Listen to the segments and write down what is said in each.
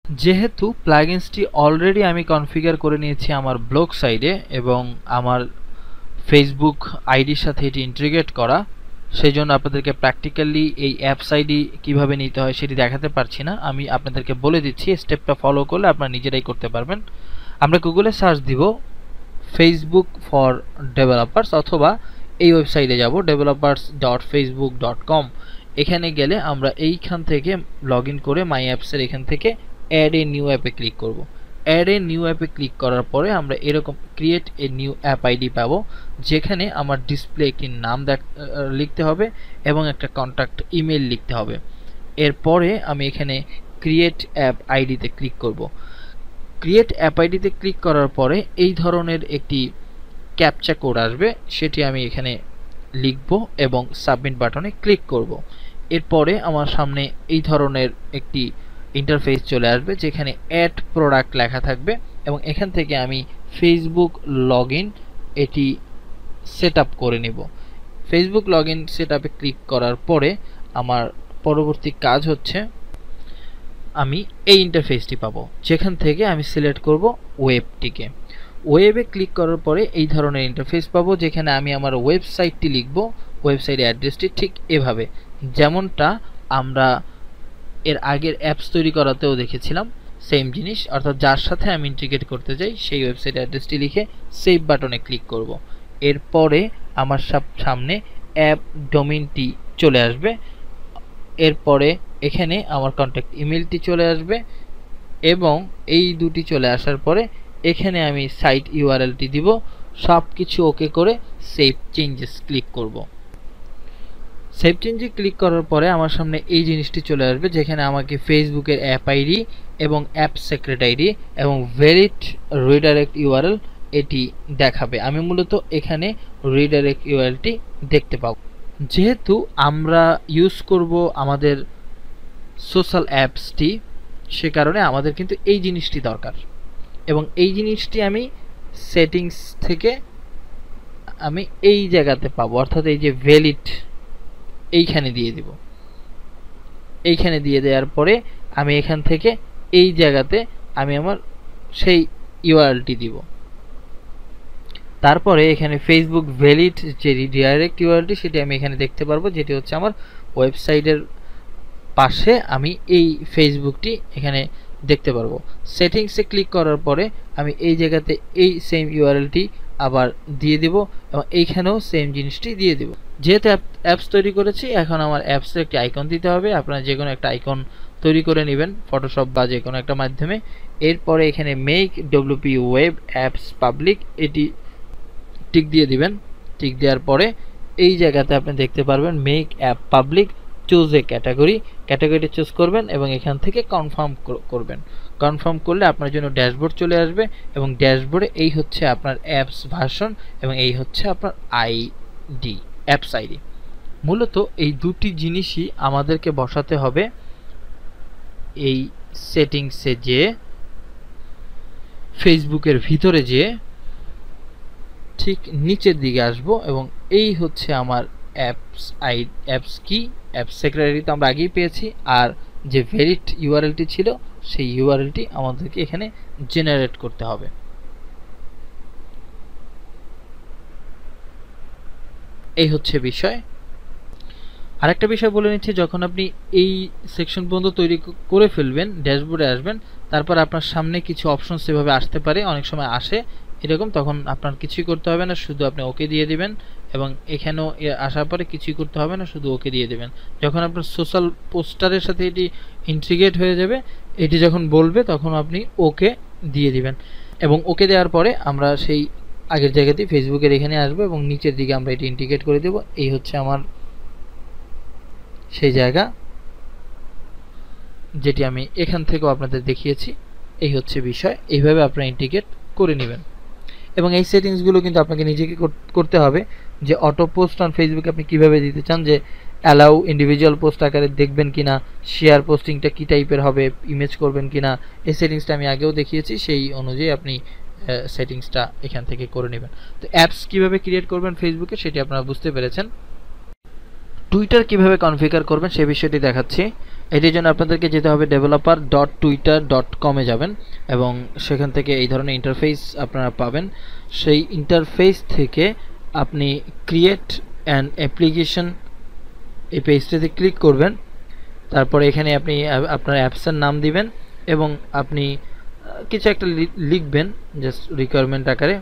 যেহেতু প্লাগইনসটি অলরেডি আমি কনফিগার করে নিয়েছি আমার ব্লগ সাইডে এবং আমার ফেসবুক আইডির সাথে এটি ইন্টিগ্রেট করা, সেই জন্য আপনাদেরকে প্র্যাকটিক্যালি এই অ্যাপস আইডি কীভাবে নিতে হয় সেটি দেখাতে পারছি না। আমি আপনাদেরকে বলে দিচ্ছি, স্টেপটা ফলো করলে আপনারা নিজেরাই করতে পারবেন। আমরা গুগলে সার্চ দিব ফেসবুক ফর ডেভেলপার্স, অথবা এই ওয়েবসাইটে যাব developers.facebook.com। এখানে গেলে আমরা এইখান থেকে লগ ইন করে মাই অ্যাপসের এখান থেকে অ্যাড এ নিউ অ্যাপে ক্লিক করব। অ্যাড এ নিউ অ্যাপে ক্লিক করার পরে আমরা এরকম create a new app ID পাবো, যেখানে আমার ডিসপ্লে একটি নাম লিখতে হবে এবং একটা কন্ট্যাক্ট ইমেল লিখতে হবে। এরপরে আমি এখানে ক্রিয়েট অ্যাপ আইডিতে ক্লিক করব। ক্রিয়েট অ্যাপ আইডিতে ক্লিক করার পরে এই ধরনের একটি ক্যাপচা কোড আসবে, সেটি আমি এখানে লিখব এবং সাবমিট বাটনে ক্লিক করব। এরপরে আমার সামনে এই ধরনের একটি ইন্টারফেস চলে আসবে, যেখানে অ্যাড প্রোডাক্ট লেখা থাকবে এবং এখান থেকে আমি ফেসবুক লগইন এটি সেট আপ করে নিব। ফেসবুক লগইন সেট আপে ক্লিক করার পরে আমার পরবর্তী কাজ হচ্ছে আমি এই ইন্টারফেসটি পাবো, যেখান থেকে আমি সিলেক্ট করব ওয়েবটিকে। ওয়েবে ক্লিক করার পরে এই ধরনের ইন্টারফেস পাবো, যেখানে আমি আমার ওয়েবসাইটটি লিখব। ওয়েবসাইট অ্যাড্রেসটি ঠিক এভাবে, যেমনটা আমরা এর আগের অ্যাপস তৈরি করাতেও দেখেছিলাম, সেম জিনিস, অর্থাৎ যার সাথে আমি ইন্টিগ্রেট করতে চাই সেই ওয়েবসাইট অ্যাড্রেসটি লিখে সেভ বাটনে ক্লিক করব। এরপরে আমার সামনে অ্যাপ ডোমেইনটি চলে আসবে। এরপরে এখানে আমার কন্ট্যাক্ট ইমেলটি চলে আসবে এবং এই দুটি চলে আসার পরে এখানে আমি সাইট ইউআরএলটি দিব। সব কিছু ওকে করে সেভ চেঞ্জেস ক্লিক করব। সেভ চেঞ্জে ক্লিক করার পরে আমার সামনে এই জিনিসটি চলে আসবে, যেখানে আমাকে ফেসবুকের অ্যাপ আইডি এবং অ্যাপ সিক্রেট আইডি এবং ভ্যালিড রিডাইরেক্ট ইউআরএল এটি দেখাবে। আমি মূলত এখানে রিডাইরেক্ট ইউআরএলটি দেখতে পাবো। যেহেতু আমরা ইউজ করব আমাদের সোশ্যাল অ্যাপসটি, সে কারণে আমাদের কিন্তু এই জিনিসটি দরকার এবং এই জিনিসটি আমি সেটিংস থেকে আমি এই জায়গাতে পাবো, অর্থাৎ এই যে ভ্যালিড এইখানে দিয়ে দিব। এইখানে দিয়ে দেওয়ার পরে আমি এখান থেকে এই জায়গাতে আমি আমার সেই ইউআরএলটি দিব। তারপরে এখানে ফেসবুক ভ্যালিড যে ডাইরেক্ট ইউআরএলটি সেটি আমি এখানে দেখতে পারবো, যেটি হচ্ছে আমার ওয়েবসাইটের পাশে আমি এই ফেসবুকটি এখানে দেখতে পারবো। সেটিংসে ক্লিক করার পরে আমি এই জায়গাতে এই সেম ইউআরএলটি আবার দিয়ে দিব এবং এইখানেও সেম জিনিসটি দিয়ে দিব। যেহেতু অ্যাপস তৈরি করেছি, এখন আমার অ্যাপসের একটি আইকন দিতে হবে। আপনারা যে কোনো একটা আইকন তৈরি করে নেবেন ফটোশপ বা যে কোনো একটা মাধ্যমে। এরপরে এখানে make WP web apps public এটি টিক দিয়ে দিবেন। টিক দেওয়ার পরে এই জায়গাতে আপনি দেখতে পারবেন make app public, choose a ক্যাটাগরিটি চুজ করবেন এবং এখান থেকে কনফার্ম করবেন। কনফার্ম করলে আপনার জন্য ড্যাশবোর্ড চলে আসবে এবং ড্যাশবোর্ডে এই হচ্ছে আপনার অ্যাপস ভার্সন এবং এই হচ্ছে আপনার আইডি, অ্যাপস আইডি। মূলত এই দুটি জিনিসই আমাদেরকে বসাতে হবে এই সেটিংসে, যে ফেসবুকের ভিতরে যে ঠিক নিচের দিকে আসব এবং এই হচ্ছে আমার অ্যাপস কি, অ্যাপস সেক্রেটারি তো আমরা আগেই পেয়েছি, আর যে ভ্যালিড ইউআরএলটি ছিল সেই ইউআরএলটি আমাদেরকে এখানে জেনারেট করতে হবে। এই হচ্ছে বিষয়। আরেকটা বিষয় বলে নিচ্ছি, যখন আপনি এই সেকশন পর্যন্ত তৈরি করে ফেলবেন, ড্যাশবোর্ডে আসবেন, তারপর আপনার সামনে কিছু অপশন সেভাবে আসতে পারে, অনেক সময় আসে এরকম, তখন আপনার কিছুই করতে হবে না, শুধু আপনি ওকে দিয়ে দিবেন এবং এখানেও আসার পরে কিছুই করতে হবে না, শুধু ওকে দিয়ে দিবেন। যখন আপনার সোশ্যাল পোস্টারের সাথে এটি ইন্টিগ্রেট হয়ে যাবে, এটি যখন বলবে তখন আপনি ওকে দিয়ে দিবেন এবং ওকে দেওয়ার পরে আমরা সেই আগের জায়গাতেই ফেসবুকের এখানে আসবো এবং নিচের দিকে আমরা এটি ইন্টিগ্রেট করে দেব। এই হচ্ছে আমার সেই জায়গা যেটি আমি এখান থেকেও আপনাদের দেখিয়েছি। এই হচ্ছে বিষয়, এইভাবে আপনারা ইন্টিগ্রেট করে নেবেন এবং এই সেটিংসগুলো কিন্তু আপনাকে নিজেকে করতে হবে, যে অটো পোস্ট অন ফেসবুক আপনি কিভাবে দিতে চান, যে অ্যালাউ ইন্ডিভিজুয়াল পোস্ট আকারে দেখবেন কিনা, শেয়ার পোস্টিংটা কি টাইপের হবে, ইমেজ করবেন কিনা, এই সেটিংসটা আমি আগেও দেখিয়েছি, সেই অনুযায়ী আপনি সেটিংসটা এখান থেকে করে নেবেন। তো অ্যাপস কিভাবে ক্রিয়েট করবেন ফেসবুকে সেটি আপনারা বুঝতে পেরেছেন। টুইটার কিভাবে কনফিগার করবেন সে বিষয়টি দেখাচ্ছি। এটির জন্য আপনাদেরকে যেতে হবে developer.twitter.com এ যাবেন এবং সেখান থেকে এই ধরনের ইন্টারফেস আপনারা পাবেন। সেই ইন্টারফেস থেকে আপনি ক্রিয়েট অ্যান অ্যাপ্লিকেশন এই পেজটাতে ক্লিক করবেন। তারপরে এখানে আপনি আপনার অ্যাপসের নাম দিবেন এবং আপনি কিছু একটা লিখবেন জাস্ট রিকোয়ারমেন্ট আকারে।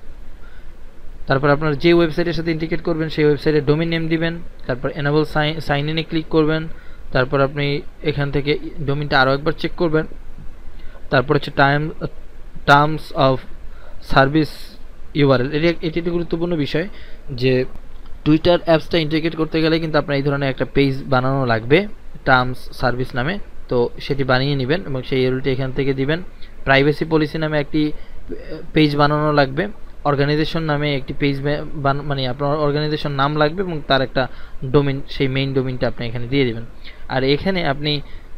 তারপর আপনার যে ওয়েবসাইটের সাথে ইন্টিগ্রেট করবেন সেই ওয়েবসাইটের ডোমেইন নেম দিবেন। তারপর এনেবল সাইন ইনে ক্লিক করবেন। তারপর আপনি এখান থেকে ডোমেইনটা আরও একবার চেক করবেন। তারপর হচ্ছে টার্মস অফ সার্ভিস ইউআরএল। এটি একটি গুরুত্বপূর্ণ বিষয় যে টুইটার অ্যাপসটা ইন্টিগ্রেট করতে গেলে কিন্তু আপনার এই ধরনের একটা পেজ বানানো লাগবে টার্মস সার্ভিস নামে। তো সেটি বানিয়ে নেবেন এবং সেই ইউআরএলটি এখান থেকে দিবেন। প্রাইভেসি পলিসি নামে একটি পেজ বানানো লাগবে। অর্গানাইজেশন নামে একটি পেজ মানে আপনার অর্গানাইজেশন নাম লাগবে এবং তার একটা ডোমেইন, সেই মেইন ডোমেইনটা আপনি এখানে দিয়ে দিবেন। আর এখানে আপনি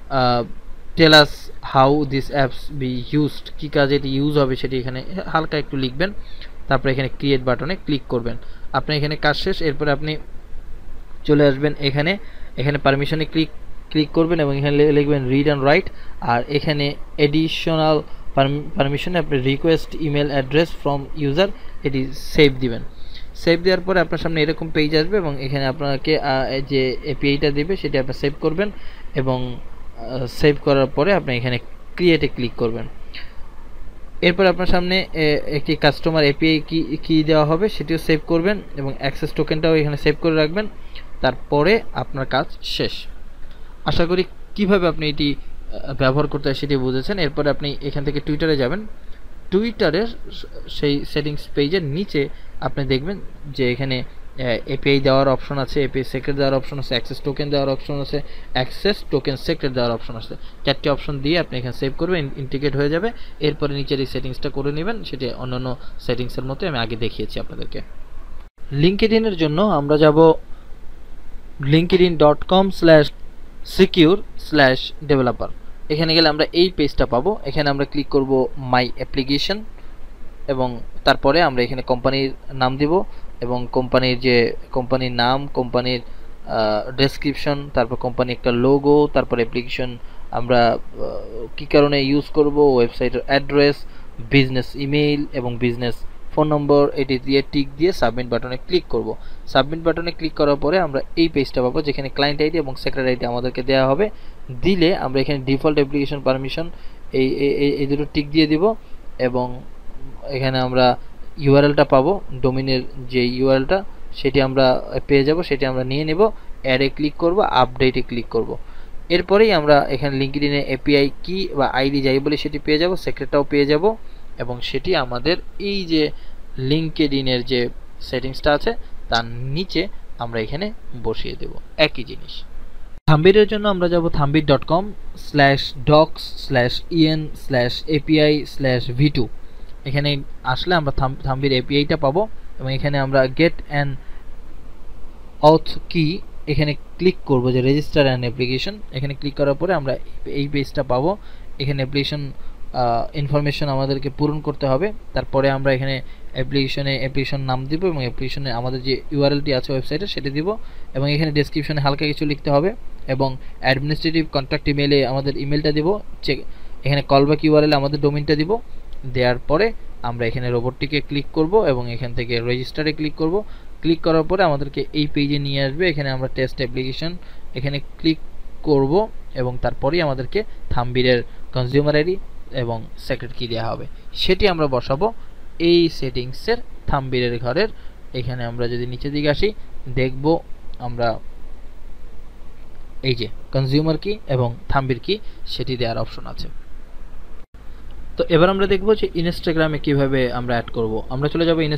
tell us how this apps be used, কী কাজে এটি ইউজ হবে সেটি এখানে হালকা একটু লিখবেন। তারপরে এখানে ক্রিয়েট বাটনে ক্লিক করবেন। আপনি এখানে কাজ শেষ। এরপরে আপনি চলে আসবেন এখানে পারমিশনে ক্লিক করবেন এবং এখানে লিখবেন রিড অ্যান্ড রাইট। আর এখানে এডিশনাল পারমিশনে আপনি request email address from user এটি সেভ দিবেন। সেভ দেওয়ার পরে আপনার সামনে এরকম পেজ আসবে এবং এখানে আপনাকে যে এপিআইটা দেবে সেটি আপনি সেভ করবেন এবং সেভ করার পরে আপনি এখানে ক্রিয়েটে ক্লিক করবেন। এরপর আপনার সামনে একটি কাস্টমার এপিআই কি দেওয়া হবে সেটিও সেভ করবেন এবং অ্যাক্সেস টোকেনটাও এখানে সেভ করে রাখবেন। তারপরে আপনার কাজ শেষ। আশা করি কিভাবে আপনি এটি ব্যবহার করতে হয় সেটি বুঝেছেন। এরপরে আপনি এখান থেকে টুইটারে যাবেন। টুইটারের সেই সেটিংস পেজের নিচে আপনি দেখবেন যে এখানে এপিআই দেওয়ার অপশন আছে, এপিআই সিক্রেট দেওয়ার অপশন আছে, অ্যাক্সেস টোকেন দেওয়ার অপশন আছে, অ্যাক্সেস টোকেন সিক্রেট দেওয়ার অপশন আছে। চারটি অপশন দিয়ে আপনি এখানে সেভ করবেন, ইন্টিগ্রেট হয়ে যাবে। এরপরে নিচের এই সেটিংসটা করে নেবেন, সেটি অন্যান্য সেটিংসের মতো আমি আগে দেখিয়েছি আপনাদেরকে। লিঙ্কডইনের জন্য আমরা যাব linkedin.com/secure/developer। এখানে গেলে আমরা এই পেজটা পাবো। এখানে আমরা ক্লিক করব মাই অ্যাপ্লিকেশন এবং তারপরে আমরা এখানে কোম্পানির নাম দিব এবং কোম্পানির নাম, কোম্পানির ডেসক্রিপশন, তারপর কোম্পানি একটা লোগো, তারপর অ্যাপ্লিকেশন আমরা কি কারণে ইউজ করব, ওয়েবসাইটের অ্যাড্রেস, বিজনেস ইমেইল এবং বিজনেস ফোন নম্বর এটি দিয়ে টিক দিয়ে সাবমিট বাটনে ক্লিক করব। সাবমিট বাটনে ক্লিক করার পরে আমরা এই পেজটা পাবো যেখানে ক্লায়েন্ট আইডি এবং সেক্রেটারি আইডি আমাদেরকে দেওয়া হবে। দিলে আমরা এখানে ডিফল্ট অ্যাপ্লিকেশন পারমিশন এই দুটো টিক দিয়ে দিব এবং এখানে আমরা ইউআরএলটা পাবো, ডোমেইনের যে ইউআরএলটা সেটি আমরা পেয়ে যাব, সেটি আমরা নিয়ে নেব। অ্যাডে ক্লিক করব, আপডেটে ক্লিক করব। এরপরেই আমরা এখানে লিঙ্কডইনে এপিআই কি বা আইডি যাই বলে সেটি পেয়ে যাব, সেক্রেটটাও পেয়ে যাব এবং সেটি আমাদের এই যে লিঙ্কডইনের যে সেটিংসটা আছে তার নিচে আমরা এখানে বসিয়ে দেব একই জিনিস। থাম্বনেলের জন্য আমরা যাব thambit.com/docs/en/api/v2। এখানে আসলে আমরা থাম্বনেল এপিআইটা পাবো এবং এখানে আমরা গেট অ্যান অথ কি এখানে ক্লিক করব যে রেজিস্টার অ্যান অ্যাপ্লিকেশন। এখানে ক্লিক করার পরে আমরা এই পেজটা পাবো। এখানে অ্যাপ্লিকেশন ইনফরমেশন আমাদেরকে পূরণ করতে হবে। তারপরে আমরা এখানে অ্যাপ্লিকেশন নাম দিব এবং অ্যাপ্লিকেশনে আমাদের যে ইউআরএলটি আছে ওয়েবসাইটে সেটি দিব এবং এখানে ডেসক্রিপশনে হালকা কিছু লিখতে হবে এবং অ্যাডমিনিস্ট্রেটিভ কন্ট্যাক্ট ইমেইলে আমাদের ইমেলটা দিব। এখানে কলব্যাক ইউআরএল আমাদের ডোমেইনটা দিব। দেওয়ার পরে আমরা এখানে রোবটটিকে ক্লিক করব এবং এখান থেকে রেজিস্টারে ক্লিক করব। ক্লিক করার পরে আমাদেরকে এই পেজে নিয়ে আসবে। এখানে আমরা টেস্ট অ্যাপ্লিকেশন এখানে ক্লিক করব এবং তারপরেই আমাদেরকে থাম্বনেলের কনজিউমার আইডি এবং সিক্রেট কি দেওয়া হবে সেটি আমরা বসাবো এই সেটিংসের থাম্বনেলের ঘরের। এখানে আমরা যদি নিচের দিকে আসি দেখব আমরা এই যে কনজিউমার কি এবং থাম্বনেল কি সেটি দেওয়ার অপশন আছে। তো এবার আমরা দেখব যে ইনস্টাগ্রামে কিভাবে আমরা অ্যাড করব। আমরা চলে যাব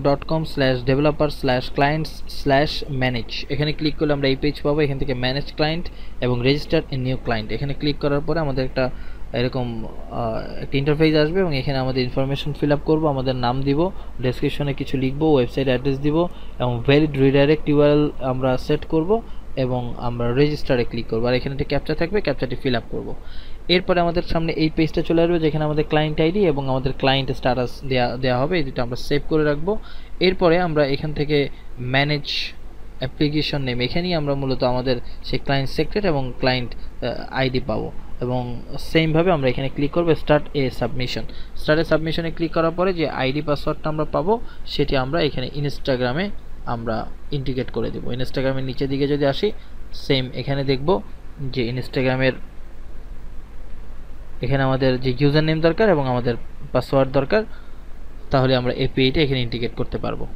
instagram.com/developer/clients/manage। এখানে ক্লিক করলে আমরা এই পেজ পাবো। এখান থেকে ম্যানেজ ক্লায়েন্ট এবং রেজিস্টার এ নিউ ক্লায়েন্ট এখানে ক্লিক করার পরে আমাদের একটা এরকম একটা ইন্টারফেস আসবে এবং এখানে আমাদের ইনফরমেশন ফিল আপ করবো, আমাদের নাম দিব, ডেসক্রিপশনে কিছু লিখবো, ওয়েবসাইট অ্যাড্রেস দিব এবং ভ্যালিড রিডাইরেক্ট ইউআরএল আমরা সেট করব এবং আমরা রেজিস্টারে ক্লিক করবো। আর এখানে একটা ক্যাপচা থাকবে, ক্যাপচাটি ফিল আপ করবো। এরপরে আমাদের সামনে এই পেজটা চলে আসবে যেখানে আমাদের ক্লায়েন্ট আইডি এবং আমাদের ক্লায়েন্ট স্ট্যাটাস দেওয়া হবে। এই দুটো আমরা সেভ করে রাখবো। এরপরে আমরা এখান থেকে ম্যানেজ অ্যাপ্লিকেশন নেম, এখানেই আমরা মূলত আমাদের সেই ক্লায়েন্ট সিক্রেট এবং ক্লায়েন্ট আইডি পাবো। এবং সেম ভাবে আমরা এখানে ক্লিক করব start a submission. Start a সাবমিশনে ক্লিক করার পরে যে আইডি পাসওয়ার্ডটা আমরা পাবো সেটি আমরা এখানে ইনস্টাগ্রামে আমরা ইন্টিগ্রেট করে দেব। ইনস্টাগ্রামের নিচের দিকে যদি আসি, সেম এখানে দেখব যে ইনস্টাগ্রামের এখানে আমাদের যে ইউজার নেম দরকার এবং আমাদের পাসওয়ার্ড দরকার, তাহলে আমরা এপিআইটা এখানে ইন্টিগ্রেট করতে পারবো।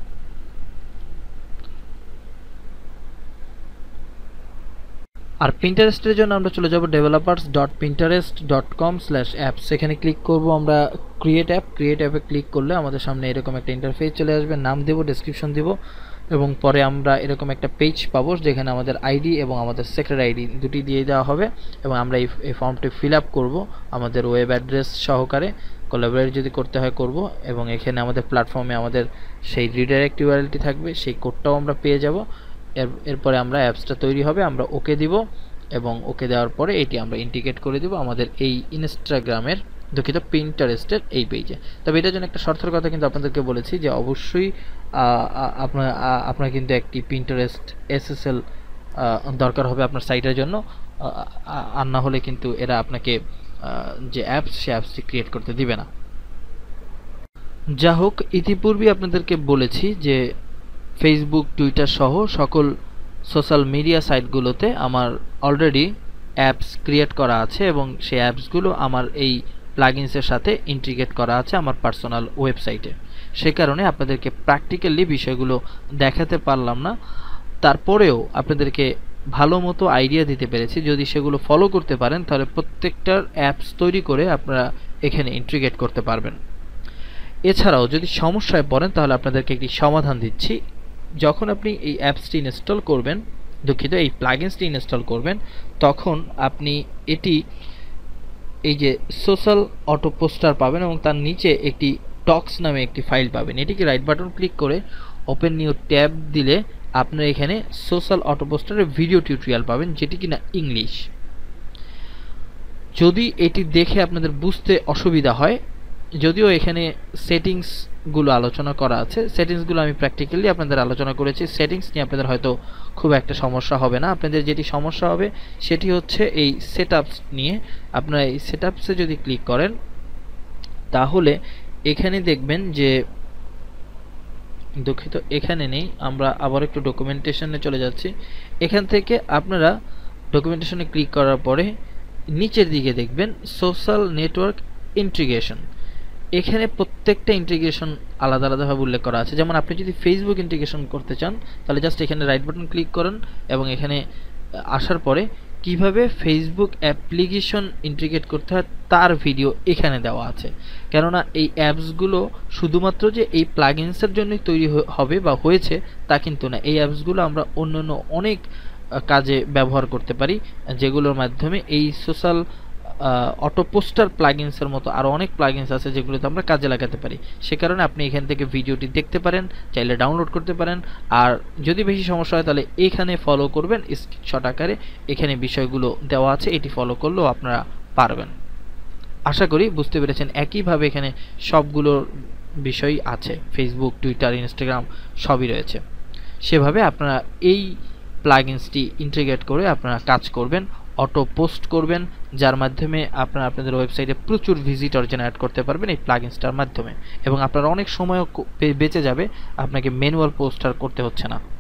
আর পিন্টারেস্টের জন্য আমরা চলে যাব developers.pinterest.com/apps। এখানে ক্লিক করব আমরা ক্রিয়েট অ্যাপ। ক্রিয়েট অ্যাপে ক্লিক করলে আমাদের সামনে এরকম একটা ইন্টারফেস চলে আসবে। নাম দেব, ডেসক্রিপশন দেব এবং পরে আমরা এরকম একটা পেজ পাবো যেখানে আমাদের আইডি এবং আমাদের সেক্রেট আইডি দুটি দিয়ে দেওয়া হবে এবং আমরা এই ফর্মটি ফিল আপ করবো আমাদের ওয়েব অ্যাড্রেস সহকারে। কোলাবরেট যদি করতে হয় করব এবং এখানে আমাদের প্ল্যাটফর্মে আমাদের সেই রিডাইরেক্ট ইউআরএলটি থাকবে, সেই কোডটাও আমরা পেয়ে যাব। এরপরে আমরা অ্যাপসটা তৈরি হবে, আমরা ওকে দিব এবং ওকে দেওয়ার পরে এটি আমরা ইন্টিগ্রেট করে দিব আমাদের এই ইনস্টাগ্রামের, দুঃখিত, পিন্টারেস্টের এই পেজে। তবে এটার জন্য একটা শর্তের কথা কিন্তু আপনাদেরকে বলেছি যে অবশ্যই আপনার কিন্তু একটি পিন্টারেস্ট এসএসএল দরকার হবে আপনার সাইটের জন্য, আর না হলে কিন্তু এরা আপনাকে যে অ্যাপস সে অ্যাপসটি ক্রিয়েট করতে দিবে না। যা হোক, ইতিপূর্বে আপনাদেরকে বলেছি যে ফেসবুক, টুইটার সহ সকল সোশ্যাল মিডিয়া সাইটগুলোতে আমার অলরেডি অ্যাপস ক্রিয়েট করা আছে এবং সেই অ্যাপসগুলো আমার এই প্লাগইনসের সাথে ইন্টিগ্রেট করা আছে আমার পার্সোনাল ওয়েবসাইটে। সে কারণে আপনাদেরকে প্র্যাকটিক্যালি বিষয়গুলো দেখাতে পারলাম না, তারপরেও আপনাদেরকে ভালো মতো আইডিয়া দিতে পেরেছি। যদি সেগুলো ফলো করতে পারেন তাহলে প্রত্যেকটার অ্যাপস তৈরি করে আপনারা এখানে ইন্টিগ্রেট করতে পারবেন। এছাড়াও যদি সমস্যায় পড়েন তাহলে আপনাদেরকে একটি সমাধান দিচ্ছি। যখন আপনি এই অ্যাপসটি ইনস্টল করবেন, দুঃখিত, এই প্লাগইনসটি ইনস্টল করবেন, তখন আপনি এটি এই যে সোশ্যাল অটো পোস্টার পাবেন এবং তার নিচে একটি টক্স নামে একটি ফাইল পাবেন। এটিকে রাইট বাটন ক্লিক করে ওপেন নিউ ট্যাব দিলে আপনারা এখানে সোশ্যাল অটো পোস্টারের ভিডিও টিউটোরিয়াল পাবেন, যেটি কিনা ইংলিশ। যদি এটি দেখে আপনাদের বুঝতে অসুবিধা হয়, যদিও এখানে সেটিংসগুলো আলোচনা করা আছে, সেটিংসগুলো আমি প্র্যাকটিক্যালি আপনাদের আলোচনা করেছি, সেটিংস নিয়ে আপনাদের হয়তো খুব একটা সমস্যা হবে না। আপনাদের যেটি সমস্যা হবে সেটি হচ্ছে এই সেটআপস নিয়ে। আপনারা এই সেটআপসে যদি ক্লিক করেন তাহলে এখানে দেখবেন যে, দুঃখিত, এখানে নেই, আমরা আবার একটু ডকুমেন্টেশনে চলে যাচ্ছি। এখান থেকে আপনারা ডকুমেন্টেশনে ক্লিক করার পরে নিচের দিকে দেখবেন সোশ্যাল নেটওয়ার্ক ইন্টিগ্রেশন। এখানে প্রত্যেকটা ইন্টিগ্রেশন আলাদা আলাদাভাবে উল্লেখ করা আছে। যেমন আপনি যদি ফেসবুক ইন্টিগ্রেশন করতে চান তাহলে জাস্ট এখানে রাইট বাটন ক্লিক করেন এবং এখানে আসার পরে কিভাবে ফেসবুক অ্যাপ্লিকেশন ইন্টিগ্রেট করতে হয় তার ভিডিও এখানে দেওয়া আছে। কেননা এই অ্যাপসগুলো শুধুমাত্র যে এই প্লাগইনসের জন্যই তৈরি হবে বা হয়েছে তা কিন্তু না। এই অ্যাপসগুলো আমরা অন্যান্য অনেক কাজে ব্যবহার করতে পারি, যেগুলোর মাধ্যমে এই সোশ্যাল অটো পোস্টার প্লাগইনসের মতো আরও অনেক প্লাগইনস আছে যেগুলোতে আমরা কাজে লাগাতে পারি। সে কারণে আপনি এখান থেকে ভিডিওটি দেখতে পারেন, চাইলে ডাউনলোড করতে পারেন। আর যদি বেশি সমস্যা হয় তাহলে এখানে ফলো করবেন স্ক্রিনশট আকারে, এখানে বিষয়গুলো দেওয়া আছে, এটি ফলো করলেও আপনারা পারবেন। আশা করি বুঝতে পেরেছেন। একইভাবে এখানে সবগুলো বিষয় আছে, ফেসবুক, টুইটার, ইনস্টাগ্রাম সবই রয়েছে। সেভাবে আপনারা এই প্লাগইনসটি ইন্টিগ্রেট করে আপনারা কাজ করবেন, অটো পোস্ট করবেন, যার মাধ্যমে আপনারা আপনাদের ওয়েবসাইটে প্রচুর ভিজিটর জেনারেট করতে পারবেন এই প্লাগইনসটার মাধ্যমে এবং আপনার অনেক সময়ও বেঁচে যাবে, আপনাকে ম্যানুয়াল পোস্ট আর করতে হচ্ছে না।